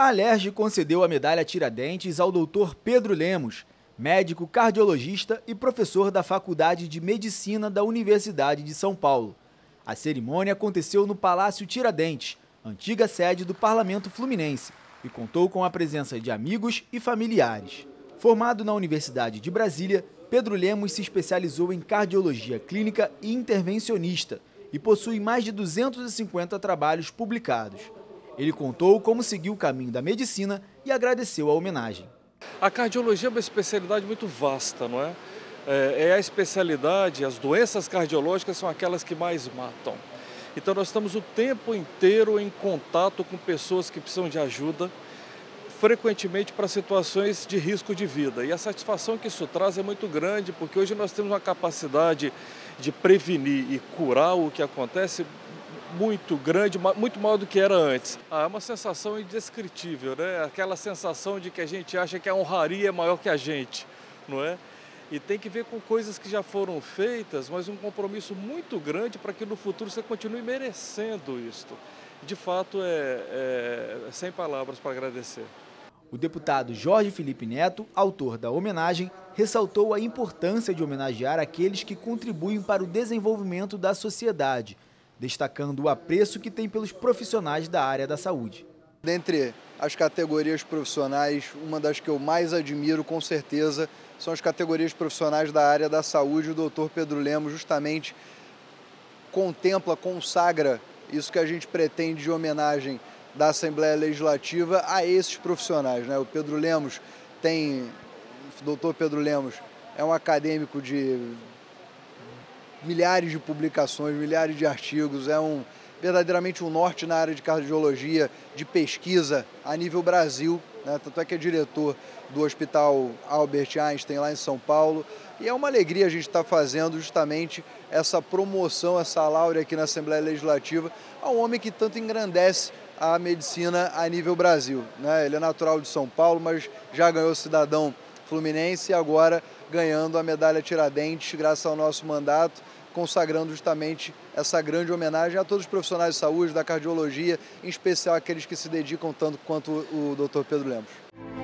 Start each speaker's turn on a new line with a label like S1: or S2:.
S1: A Alerj concedeu a medalha Tiradentes ao Dr. Pedro Lemos, médico cardiologista e professor da Faculdade de Medicina da Universidade de São Paulo. A cerimônia aconteceu no Palácio Tiradentes, antiga sede do Parlamento Fluminense, e contou com a presença de amigos e familiares. Formado na Universidade de Brasília, Pedro Lemos se especializou em cardiologia clínica e intervencionista e possui mais de 250 trabalhos publicados. Ele contou como seguiu o caminho da medicina e agradeceu a homenagem.
S2: A cardiologia é uma especialidade muito vasta, não é? É a especialidade, as doenças cardiológicas são aquelas que mais matam. Então nós estamos o tempo inteiro em contato com pessoas que precisam de ajuda, frequentemente para situações de risco de vida. E a satisfação que isso traz é muito grande, porque hoje nós temos uma capacidade de prevenir e curar o que acontece muito grande, muito maior do que era antes. É uma sensação indescritível, né? Aquela sensação de que a gente acha que a honraria é maior que a gente, não é? E tem que ver com coisas que já foram feitas, mas um compromisso muito grande para que no futuro você continue merecendo isto. De fato, sem palavras para agradecer.
S1: O deputado Jorge Felipe Neto, autor da homenagem, ressaltou a importância de homenagear aqueles que contribuem para o desenvolvimento da sociedade, destacando o apreço que tem pelos profissionais da área da saúde.
S3: Dentre as categorias profissionais, uma das que eu mais admiro, com certeza, são as categorias profissionais da área da saúde. O doutor Pedro Lemos justamente consagra isso que a gente pretende de homenagem da Assembleia Legislativa a esses profissionais, né? O doutor Pedro Lemos é um acadêmico de milhares de publicações, milhares de artigos, verdadeiramente um norte na área de cardiologia, de pesquisa a nível Brasil, né? Tanto é que é diretor do Hospital Albert Einstein lá em São Paulo, e é uma alegria a gente estar fazendo justamente essa promoção, essa laurea aqui na Assembleia Legislativa a um homem que tanto engrandece a medicina a nível Brasil, né? Ele é natural de São Paulo, mas já ganhou cidadão fluminense e agora ganhando a medalha Tiradentes graças ao nosso mandato, consagrando justamente essa grande homenagem a todos os profissionais de saúde, da cardiologia, em especial aqueles que se dedicam tanto quanto o Dr. Pedro Lemos.